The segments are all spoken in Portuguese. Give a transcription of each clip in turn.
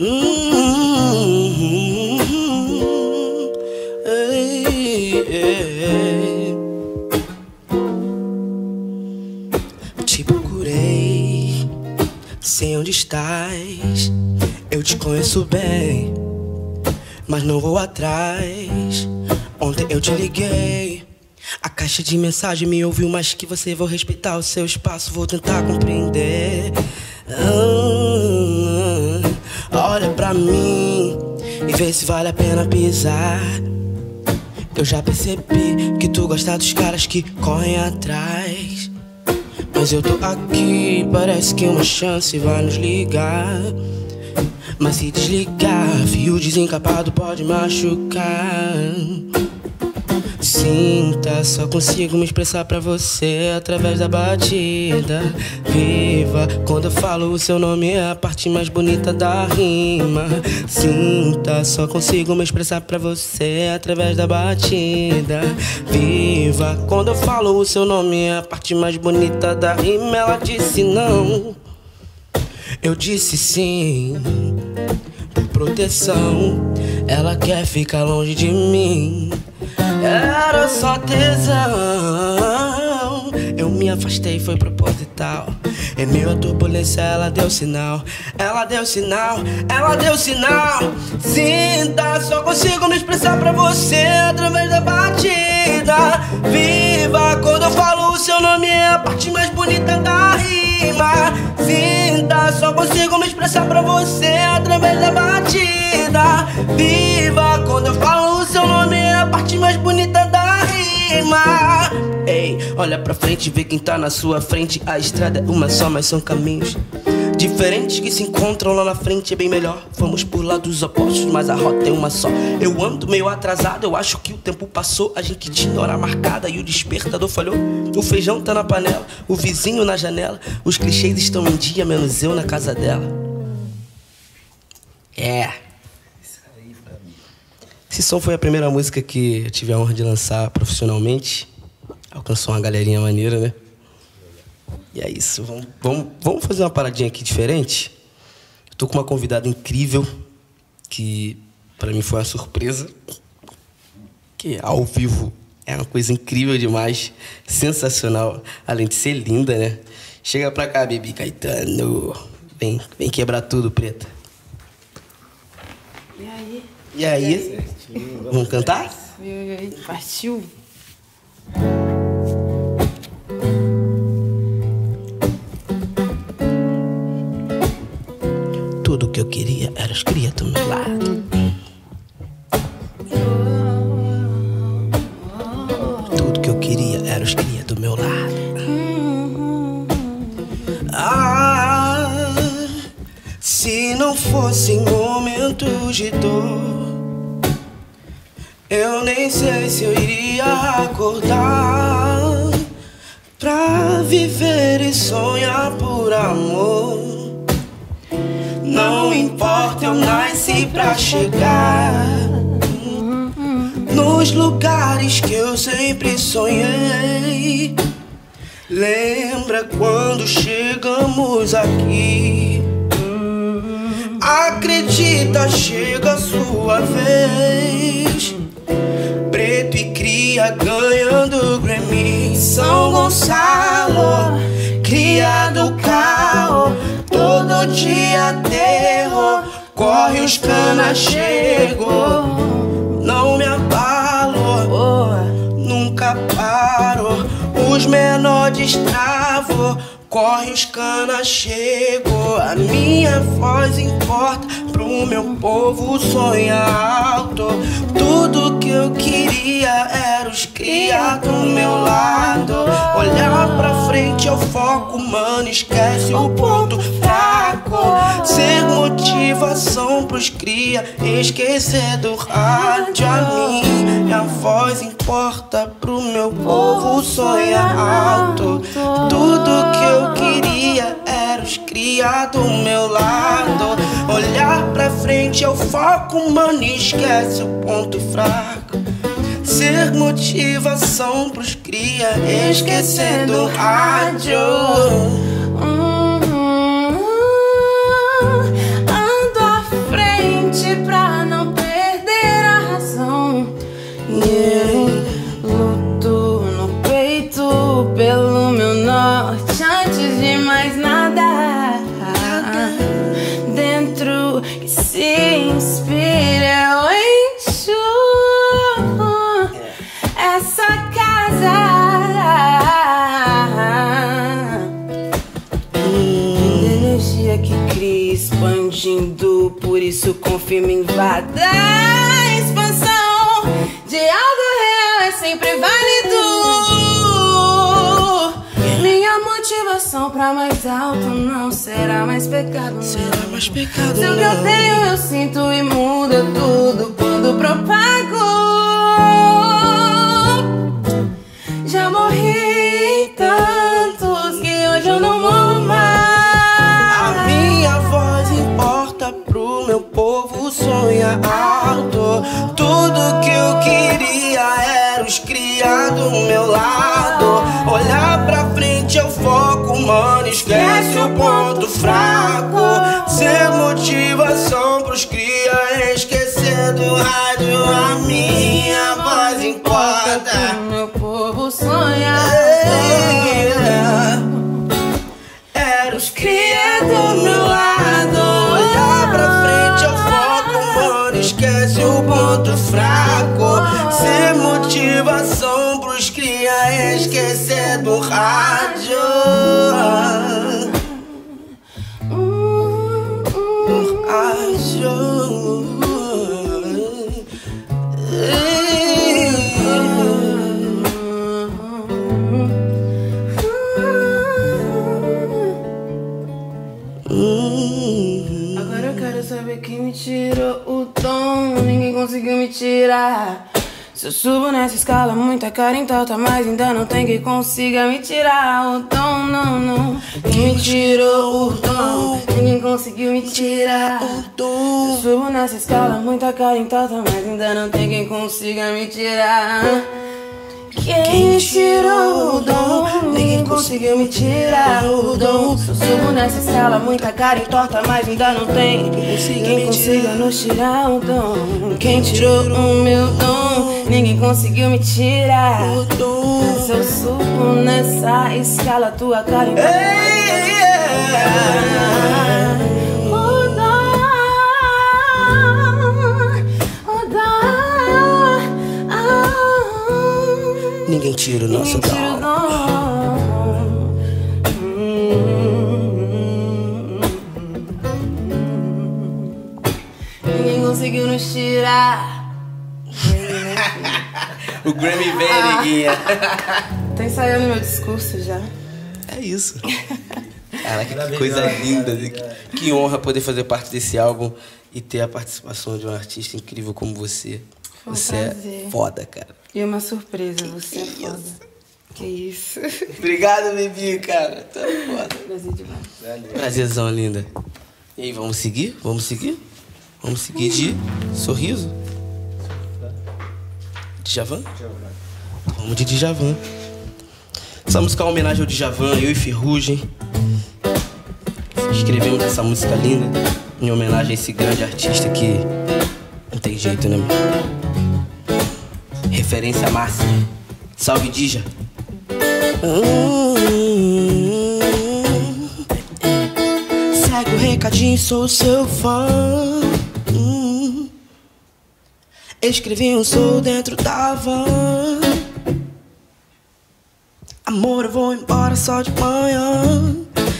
Te procurei, sei onde estás. Eu te conheço bem, mas não vou atrás. Ontem eu te liguei, a caixa de mensagem me ouviu mais que você. Vou respeitar o seu espaço, vou tentar compreender. Olha pra mim e vê se vale a pena pisar. Eu já percebi que tu gosta dos caras que correm atrás. Mas eu tô aqui, parece que uma chance vai nos ligar. Mas se desligar, fio desencapado pode machucar. Sinta, só consigo me expressar pra você através da batida. Viva, quando eu falo o seu nome é a parte mais bonita da rima. Sinta, só consigo me expressar pra você através da batida. Viva, quando eu falo o seu nome é a parte mais bonita da rima. Ela disse não, eu disse sim, por proteção. Ela quer ficar longe de mim. Era só tesão. Eu me afastei, foi proposital. Em meio à turbulência ela deu sinal. Ela deu sinal, ela deu sinal. Sinta, só consigo me expressar pra você através da batida. Viva, quando eu falo o seu nome é a parte mais bonita da rima. Sinta, só consigo me expressar pra você através da batida. Viva, quando eu falo o seu nome é a parte mais bonita da rima. Ei, olha pra frente, vê quem tá na sua frente. A estrada é uma só, mas são caminhos diferentes que se encontram lá na frente. É bem melhor, vamos por lados opostos, mas a rota é uma só. Eu ando meio atrasado, eu acho que o tempo passou. A gente tinha hora marcada e o despertador falhou. O feijão tá na panela, o vizinho na janela. Os clichês estão em dia, menos eu na casa dela. Esse som foi a primeira música que eu tive a honra de lançar profissionalmente. Alcançou uma galerinha maneira, né? E é isso, vamos fazer uma paradinha aqui diferente. Eu tô com uma convidada incrível, que pra mim foi uma surpresa. Que ao vivo é uma coisa incrível demais, sensacional, além de ser linda, né? Chega pra cá, Baby Caetano. Vem quebrar tudo, preta. E aí? E aí? Vamos cantar? Partiu. Tudo que eu queria era os cria do meu lado. Tudo que eu queria era os cria do meu lado. Se não fossem momentos de dor, eu nem sei se eu iria acordar pra viver e sonhar por amor. Não importa, eu nasci pra chegar nos lugares que eu sempre sonhei. Lembra quando chegamos aqui? Acredita, chega a sua vez. Preto e cria ganhando Grammy. São Gonçalo, cria do carro. Todo dia terror, corre os cana, chego. Não me abalo, nunca paro. Os menores destravo, corre os cana, chego. A minha voz importa, pro meu povo sonha alto. Tudo que eu queria era os cria do meu lado. Olhar pra frente é o foco, mano, esquece o ponto fraco. Ser motivação pros cria, esquecer do rádio. A minha voz importa, pro meu povo sonha alto. Tudo que eu queria era os cria do meu lado. Olhar pra frente é o foco, mano, esquece o ponto fraco. Ser motivação pros cria, esquecer do rádio. Ando à frente. se inspira, eu enxugo essa casa. Energia que cria expandindo, por isso confirma invada. A expansão de algo real é sempre válido. Minha motivação pra mais alto não será mais pecado, não. Será mais pecado, Se o que eu tenho eu sinto e muda tudo quando propago. Já morri em tantos que hoje eu não morro mais. A minha voz importa pro meu povo, sonha alto. Tudo que eu queria era os cria do meu lado. Olhar pra frente eu foco, mano, esquece o ponto fraco. Ser motivação pros cria, esquecer do rádio. A minha voz importa. Meu povo sonha. Era os cria do meu lado. Olhar pra frente eu foco, mano, esquece o ponto fraco. Ser motivação pros cria, esquecer do rádio. Agora eu quero saber quem me tirou o dom. Ninguém conseguiu me tirar. Se eu subo nessa escala, muita cara em torta, mas ainda não tem quem consiga me tirar o dom, não, não. Quem me tirou o dom? Ninguém conseguiu me tirar o dom. Se eu subo nessa escala, muita cara em torta, mas ainda não tem quem consiga me tirar. Quem me tirou o dom? Ninguém conseguiu me tirar o dom. Se eu subo nessa escala, muita cara em torta, mas ainda não tem quem consiga nos tirar o dom. Quem tirou o meu dom? Ninguém conseguiu me tirar o dom. Se eu subo nessa escala, tua cara em torta, ninguém tira o nosso dom. Ninguém conseguiu nos tirar. O Grammy vem, neguinha. Tô ensaiando meu discurso já. É isso. Caraca, que coisa linda. Que honra poder fazer parte desse álbum e ter a participação de um artista incrível como você. Foi um Você prazer. é foda, cara. E uma surpresa, você é foda. Que isso. Obrigado, Bibi, cara. Tá foda. Prazer demais. Prazerzão, linda. E aí, vamos seguir? Vamos seguir? Vamos seguir de Sorriso? Djavan? Vamos de Djavan. Essa música é uma homenagem ao Djavan, eu e Ferrugem. Escrevemos essa música linda em homenagem a esse grande artista que não tem jeito, né, mano? Referência máxima. Salve, Dija. Segue o recadinho, sou seu fã. Escrevi um sou dentro da van. Amor, eu vou embora só de manhã.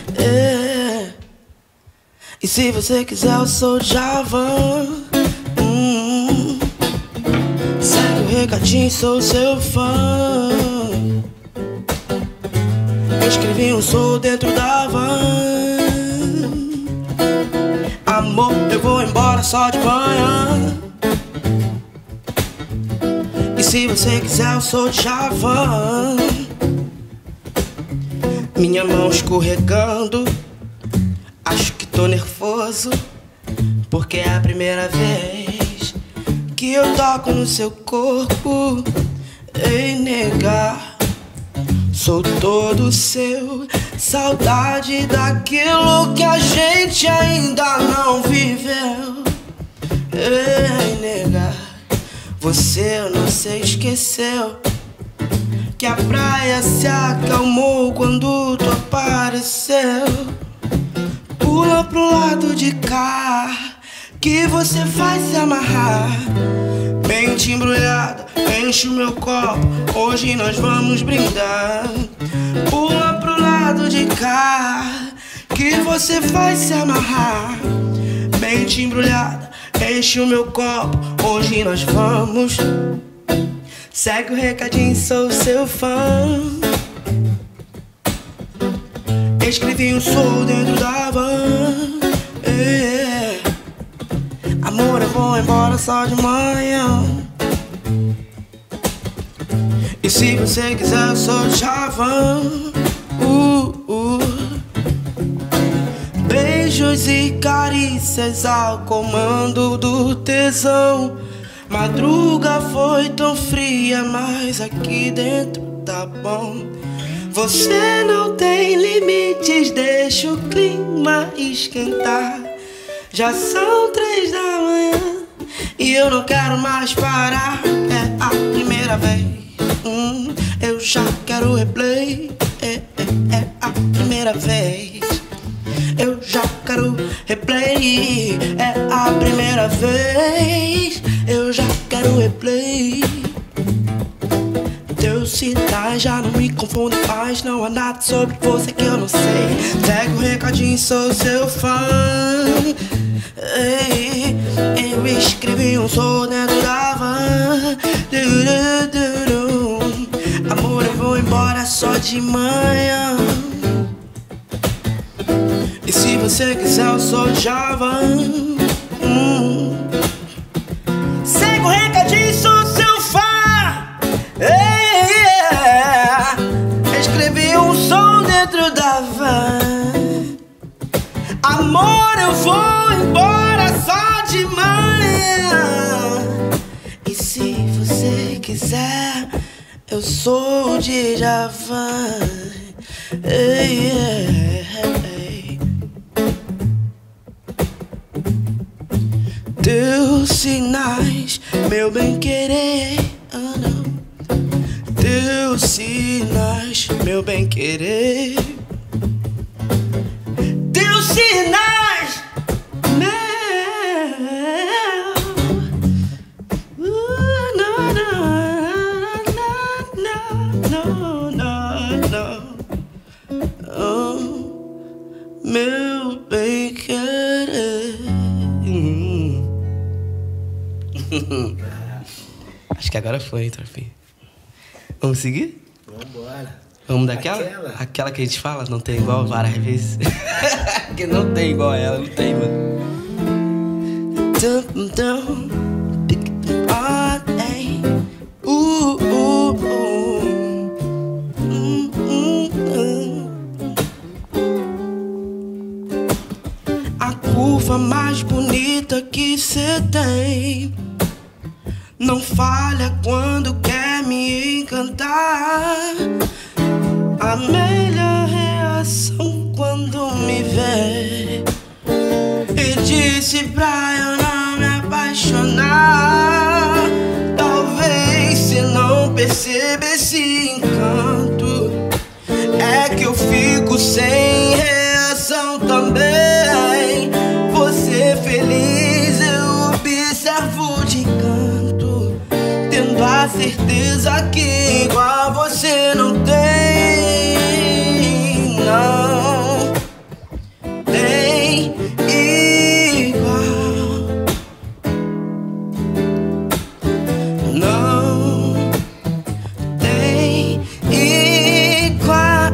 E se você quiser, eu sou Djavan. Segue o recadinho, sou seu fã. Escrevi um sou dentro da van. Amor, eu vou embora só de manhã. E se você quiser, eu sou Djavan. Minha mão escorregando, acho que tô nervoso, porque é a primeira vez que eu toco no seu corpo. Ei, nega, sou todo seu. Saudade daquilo que a gente ainda não viveu. Ei, nega, você eu não sei esqueceu que a praia se acalmou quando tu apareceu. Pula pro lado de cá, que você faz se amarrar. Mente embrulhada, enche o meu copo, hoje nós vamos brindar. Pula pro lado de cá, que você faz se amarrar. Mente embrulhada, enche o meu copo, hoje nós vamos. Segue o recadinho, sou seu fã. Escrevi um som dentro da van. Amor, eu vou embora só de manhã. E se você quiser, eu sou Javan. Beijos e carícias ao comando do tesão. Madruga foi tão fria, mas aqui dentro tá bom. Você não tem limites, deixa o clima esquentar. Já são 3 da manhã e eu não quero mais parar. É a primeira vez, eu já quero replay. É a primeira vez, eu já quero replay. É a primeira vez, eu já quero replay. Teus sinais já não me confundem mais. Não há nada sobre você que eu não sei. Segue o recadinho, sou seu fã. Eu escrevi um som dentro da van. Amor, eu vou embora só de manhã. E se você quiser, eu sou Javan. Segue o recadinho, sou seu fã. Escrevi um som dentro da van. Amor, eu vou embora só de manhã. E se você quiser, eu sou de Javan. Teus sinais, meu bem-querer. Teus sinais, meu bem-querer. Teus sinais, meu. Meu bem-querer. Acho que agora foi, hein, Trofinho? Vamos seguir? Vambora. Vamos daquela? Aquela que a gente fala, não tem igual várias vezes. Que não tem igual a ela, não tem, mano. A curva mais bonita que cê tem não falha quando quer me encantar. A melhor reação quando me vê e disse pra eu não me apaixonar. Talvez se não perceber esse encanto, é que eu fico sem reação também. Você feliz eu observo de canto, tendo a certeza que igual você não tem. Não tem igual. Não tem igual.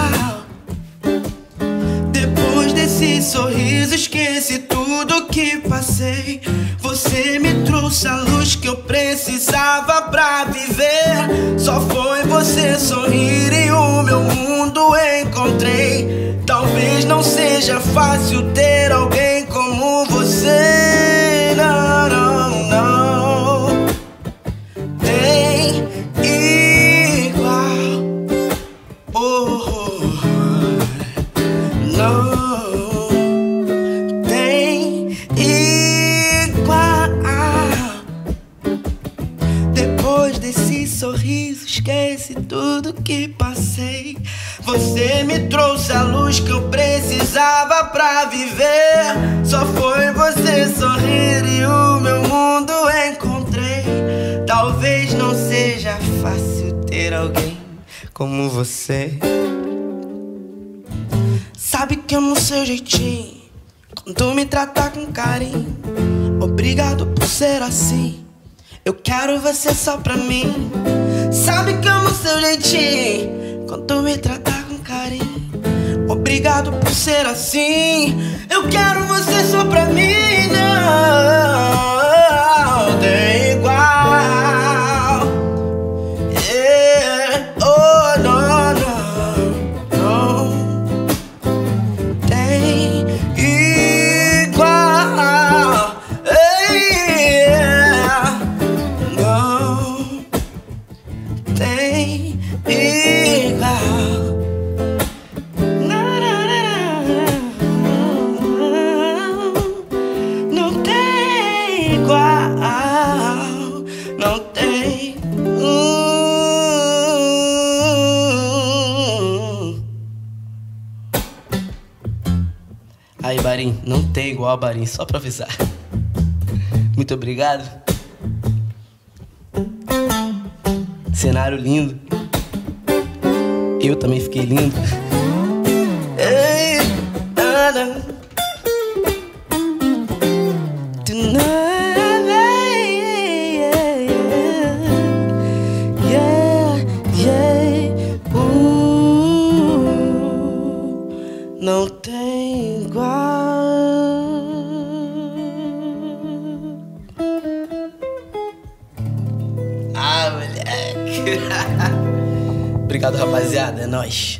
Depois desse sorriso esqueci tudo que passei. Você me trouxe a luz que eu precisava pra viver. Só foi você sorrir e o meu mundo encontrei. Talvez não seja fácil ter alguém como você. Não, não, não tem igual. Oh, não tem igual. Depois desse sorriso esquece tudo que passei. Você me trouxe a luz que eu precisava pra viver. Só foi você sorrir e o meu mundo encontrei. Talvez não seja fácil ter alguém como você. Sabe que amo seu jeitinho, quando me trata com carinho. Obrigado por ser assim, eu quero você só pra mim. Sabe que amo seu jeitinho, quando me trata com carinho. Obrigado por ser assim, eu quero você só pra mim. Não tem igual. Yeah. Oh, não, não, não tem igual. Yeah. Não tem igual. Não tem. Aí, Barim, não tem igual, Barim, só pra avisar. Muito obrigado. Cenário lindo. Eu também fiquei lindo. Ei, nada. Não tem igual. Ah, moleque. Obrigado, rapaziada. É nóis.